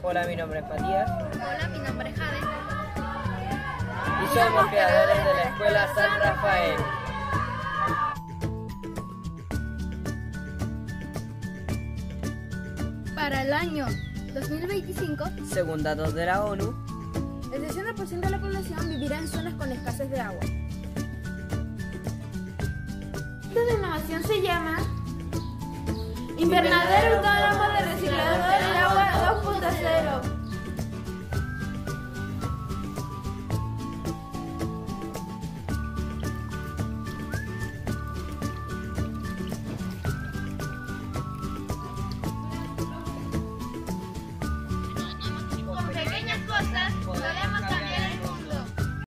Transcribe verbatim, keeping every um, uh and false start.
Hola, mi nombre es Matías. Hola, mi nombre es Jade. Y somos creadores de la Escuela San Rafael. Para el año dos mil veinticinco, Según datos de la ONU, el sesenta por ciento de la población vivirá en zonas con escasez de agua. Esta innovación se llama Invernadero